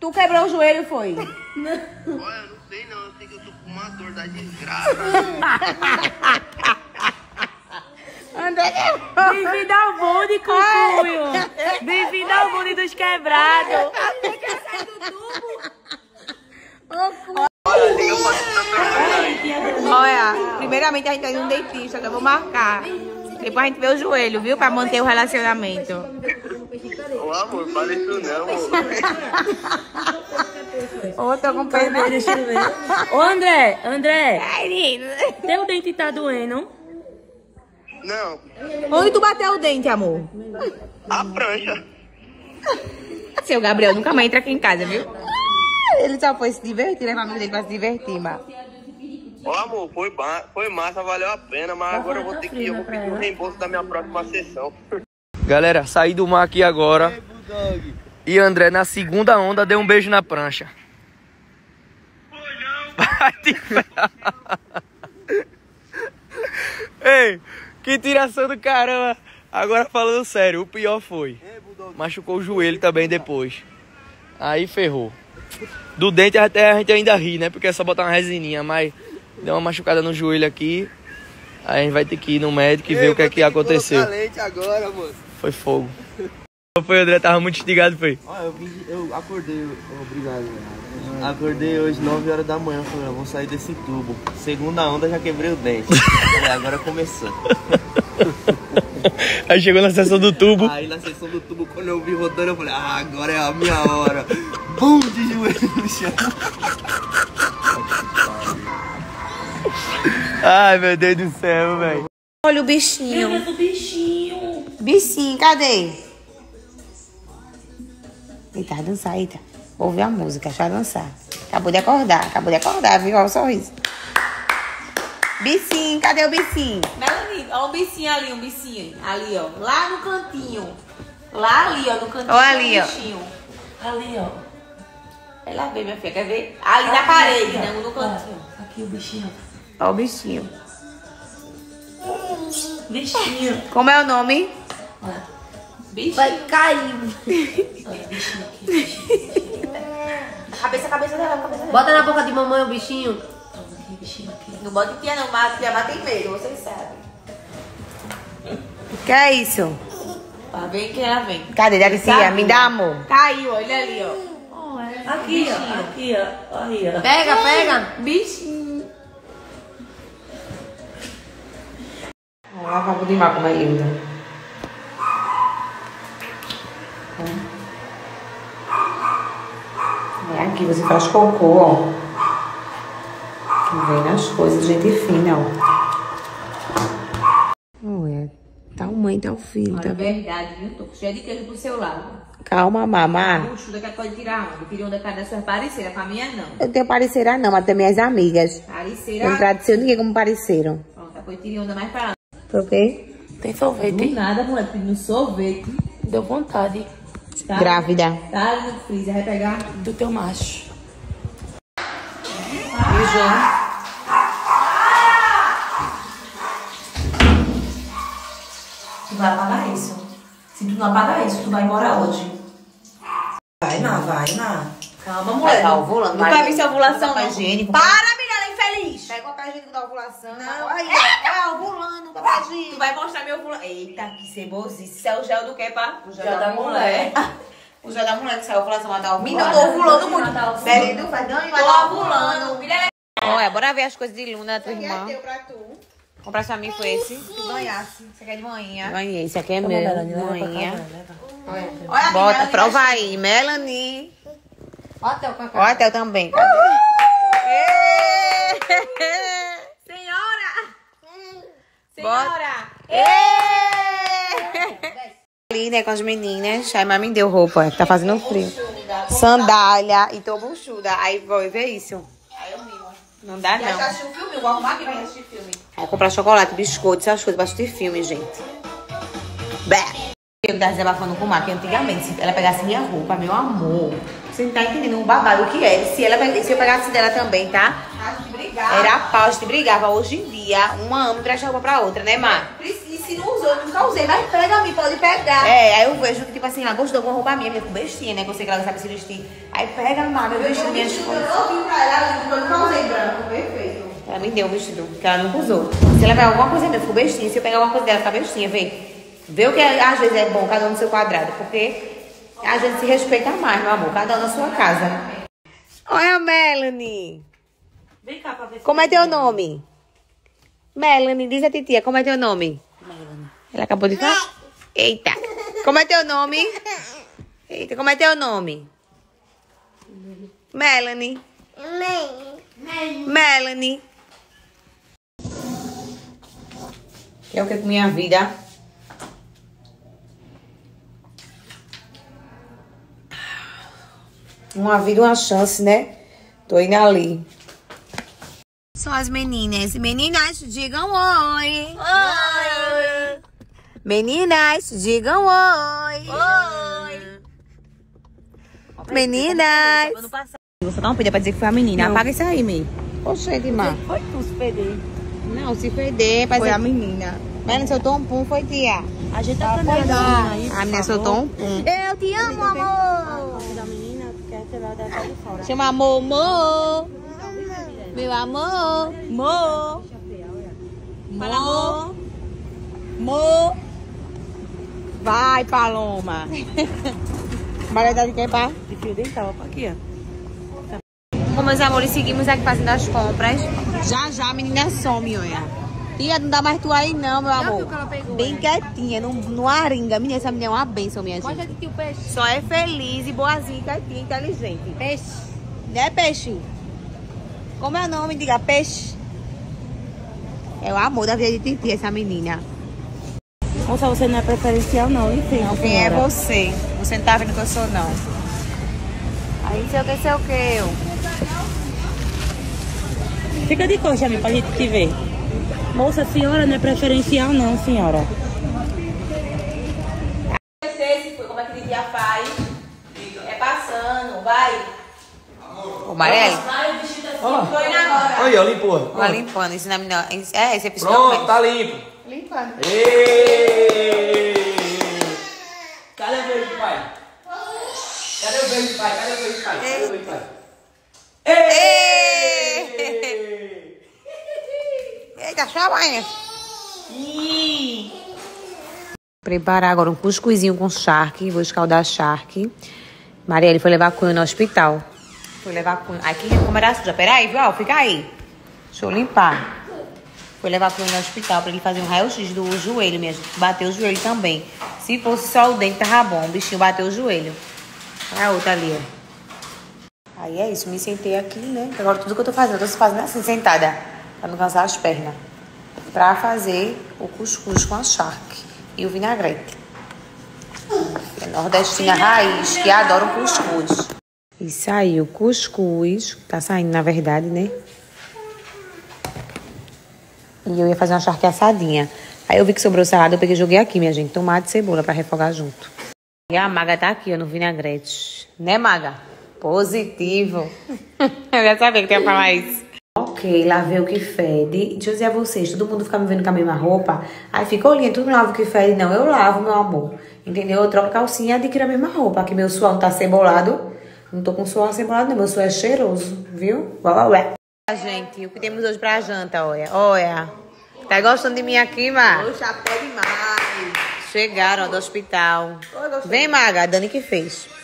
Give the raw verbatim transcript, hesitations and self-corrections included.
Tu quebrou o joelho, foi? Não. Olha, eu não sei não. Eu sei que eu tô com uma dor da desgraça. Bem-vindo ao bonde, Cucuio. Bem-vindo ao bonde dos quebrados. Você quer sair do tubo? Olha, primeiramente a gente vai num dentista, que eu vou marcar. Depois a gente vê o joelho, viu? Pra manter o relacionamento. Ô, amor, fala isso não, amor. Ô, tô com pena. Deixa eu ver. Ô, André, André. Teu dente tá doendo? Não. Onde tu bateu o dente, amor? A prancha. Seu Gabriel nunca mais entra aqui em casa, viu? Ele só foi se divertir, levar a amiga dele pra se divertir, mas... Ô, amor, foi, foi massa, valeu a pena, mas agora eu vou ter que eu vou pedir o reembolso da minha próxima sessão. Galera, saí do mar aqui agora. E André, na segunda onda, deu um beijo na prancha. Ei, que tiração do caramba. Agora falando sério, o pior foi. Machucou o joelho também depois. Aí ferrou. Do dente até a gente ainda ri, né? Porque é só botar uma resininha, mas deu uma machucada no joelho aqui. Aí a gente vai ter que ir no médico e ver o que é que aconteceu. Agora, foi fogo. Foi, André, tava muito instigado, foi? Ó, eu, eu acordei, obrigado. Acordei hoje nove horas da manhã, falei, eu vou sair desse tubo. Segunda onda, já quebrei o dente. Falei, agora começou. Aí chegou na seção do tubo. Aí na seção do tubo, quando eu vi rodando, eu falei, ah, agora é a minha hora. Bum, de joelho no chão. Ai, meu Deus do céu, velho. Olha o bichinho. Meu Deus, o bichinho. Bichinho, cadê? Eita, vai dançar, eita. Vou ouvir a música, deixa eu dançar. Acabou de acordar, acabou de acordar, viu? Olha o sorriso. Bicinho, cadê o bicinho? Melanie, olha o bicinho ali, um bicinho. Ali, ó. Lá no cantinho. Lá ali, ó, no cantinho. Olha ali, ó. Ali, ó. Ela vê, minha filha, quer ver? Ali na parede, né? No cantinho. Aqui o bichinho. Olha o bichinho. Bichinho. Como é o nome? Olha. Bichinho. Vai cair. Olha, bichinho aqui, bichinho. Cabeça, cabeça dela, cabeça dela. Bota na boca de mamãe o bichinho. Aqui, bichinho aqui. Não bota tia não, mas tia tem medo, vocês sabem. Que é isso? Lá vem que ela vem. Cadê, Daricinha? Me dá, amor. Caiu, olha ali, ó. Oh, é. Aqui, ó. Aqui, ó. Aí, ó. Pega, pega. Bichinho. Olha a cabo de mar como é linda. É aqui, você faz cocô, ó. Vem nas coisas, gente fina, ó. Olha, tá o mãe, tá o filho, tá vendo? É verdade, viu? Tô cheia de queijo pro seu lado. Calma, mamá. Puxa, daqui a pouco pode tirar onda. Tirou da cara das suas parceiras, pra minha não. Eu tenho parceira não, mas tem minhas amigas. Parceira? Não tradicional ninguém como parceiro. Pronto, depois tirei onda mais pra lá. Por quê? Tem sorvete? Não nada, mulher, pedindo sorvete. Deu vontade. Tá? Grávida. Tá ali no freezer, vai pegar do teu macho. E o João? Tu vai apagar isso. Se tu não apagar isso, tu vai embora hoje. Vai, Má, vai, Má. Calma, mulher. Tá ovulando. Não vai vir sua ovulação, não. Higiênico. Para, menina infeliz. Pega o papel higiênico da ovulação. Não. Aí, ó. Ó, ovulando o papel higiênico. Tu vai mostrar meu ovulação. Eita, que cebozice. Isso é o gel do quê, pá? O gel, gel da, da mulher. mulher. O gel da mulher que saiu a ovulação, mas tá ovulando. Menina, eu tô ovulando muito. Belido, vai dando e vai tá ovulando. Olha, bora ver as coisas de Luna, tua irmã. Deu pra tu. Comprar pra mim foi esse. Tu ganhasse. Você quer de manhã? Ganhei. Esse aqui é meu. Manhã. Olha, bota, prova aí. Melanie. Olha até o cacau. Olha até o também. Cadê? Senhora! Senhora! Ali, né, com as meninas. Aí, mãe me deu roupa, que tá fazendo frio. Sandália e tô buchuda. Aí, vou ver isso. Aí eu mimo. Não dá, não. Já assistiu um filme? Vou arrumar aqui pra assistir filme. Aí, comprar chocolate, biscoito, essas coisas pra assistir filme, gente. Bé! Eu tava desabafando com o Mark antigamente. Se ela pegasse minha roupa, meu amor. Você não tá entendendo um babado que é. Se, ela, se eu pegasse dela também, tá? A gente brigava. Era a pau, a gente brigava. Hoje em dia, uma ama e presta roupa pra outra, né, Mar? E se se não usou, eu nunca usei. Mas pega a mim, pode pegar. É, aí eu vejo que, tipo assim, ela gostou com a roupa minha, minha bestinha, né? Que eu sei que ela sabe se vestir. Aí pega, maga, eu vestido minhas coisas. Eu vim pra ela, eu nunca usei branco, perfeito. Ela me deu um vestido que ela nunca usou. Se ela pegar alguma coisa minha, eu fico bestinha. Se eu pegar alguma coisa dela, fica bestinha, vê. Vê o que às vezes é bom, cada um no seu quadrado. Porque a gente se respeita mais, meu amor. Cada um na sua casa. Olha a Melanie. Vem cá pra ver se como é teu nome? Melanie, diz a titia, como é teu nome? Melanie. Ela acabou de falar? Eita. Como é teu nome? Eita, como é teu nome? Melanie. Melanie. Quer o que com minha vida? Uma vida, uma chance, né? Tô indo ali. São as meninas. Meninas, digam oi. Oi. Meninas, digam oi. Oi. Meninas. Você não podia pra dizer que foi a menina. Não. Apaga isso aí, Mi. Oxente, Má. Foi tu se perder. Não, se perder. Foi a menina. Melanie soltou um pum, foi, tia. A gente tá cantando aí. A menina soltou um pum. Eu te amo, amor. Da menina, quer ser lá da de fora. Chama amor, amor. Meu amor. Amor. Amor. Amor. Vai, Paloma. Variedade de quem, pá? De fio dental, pra aqui, ó. Bom, meus amores, seguimos aqui fazendo as compras. Já, já a menina some, olha. Tia, não dá mais tu aí não, meu amor. Pegou, bem é? Quietinha, no, no aringa. Menina, essa menina é uma bênção, minha gente. Mostra aqui o peixe. Só é feliz e boazinha, quietinha, inteligente. Peixe. Né, peixe? Como é o nome? Diga, peixe. É o amor da vida de Titi, essa menina. Moça, você não é preferencial não, enfim. Não, quem é você? Você não tá vendo que eu sou, não. Aí, sei o que, sei o que, eu. Fica de coxa, amiga, pra gente te ver. Moça, a senhora não é preferencial não, senhora. Como é que o dia faz? É passando, vai. Ô, Marielle. Olha lá. Olha, ó, limpou. Olha, limpando. Ensina a menina. É, esse episódio. Pronto, tá limpo. Limpando. Ei! Cadê o beijo do pai? Cadê o beijo do pai? Cadê o beijo do pai? Cadê o beijo do pai? Ei! Eita, chama aí. Preparar agora um cuscuzinho com charque. Vou escaldar charque. Marielle foi levar a Cunha no hospital. Foi levar a Cunha. Aqui, como era suja. Peraí, viu? Fica aí. Deixa eu limpar. Foi levar a Cunha no hospital pra ele fazer um raio-x do joelho, minha gente. Bateu o joelho também. Se fosse só o dente, tava bom. O bichinho bateu o joelho. Olha a outra ali, ó. Aí é isso. Me sentei aqui, né? Agora tudo que eu tô fazendo, eu tô fazendo assim, sentada. Pra não cansar as pernas. Pra fazer o cuscuz com a charque e o vinagrete. É nordestina raiz, que adora o cuscuz. E saiu o cuscuz. Tá saindo, na verdade, né? E eu ia fazer uma charque assadinha. Aí eu vi que sobrou salada, eu peguei e joguei aqui, minha gente. Tomate e cebola pra refogar junto. E a Maga tá aqui, ó, no vinagrete. Né, Maga? Positivo. Eu já sabia que tinha que falar isso. Ok, lavei o que fede. Deixa eu dizer a vocês, todo mundo fica me vendo com a mesma roupa. Aí fica olhando, tu não lava o que fede. Não, eu lavo, meu amor. Entendeu? Eu troco a calcinha e adquiro a mesma roupa. Aqui meu suor não tá cebolado. Não tô com suor cebolado, não. Meu suor é cheiroso, viu? Ué, ué. Gente, o que temos hoje pra janta, olha. Olha. Tá gostando de mim aqui, Mar? Poxa, pé demais. Chegaram, ó, do hospital. Oi, vem, Maga. A Dani que fez.